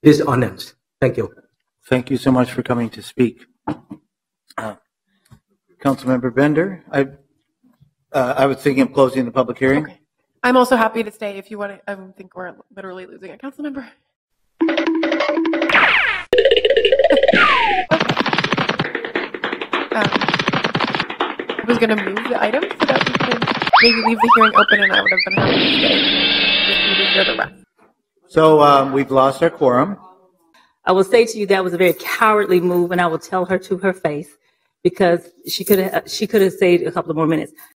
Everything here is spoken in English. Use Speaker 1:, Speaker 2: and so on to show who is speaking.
Speaker 1: is honest. Thank you.
Speaker 2: Thank you so much for coming to speak. Councilmember Bender, I was thinking of closing the public hearing.
Speaker 3: Okay. I'm also happy to stay if you want to. I think we're literally losing a council member. I was going to move the item so that we could maybe leave the hearing open, and I would have been happy to stay with you to hear the rest.
Speaker 2: So we've lost our quorum.
Speaker 4: I will say to you that was a very cowardly move, and I will tell her to her face, because she could have saved a couple of more minutes.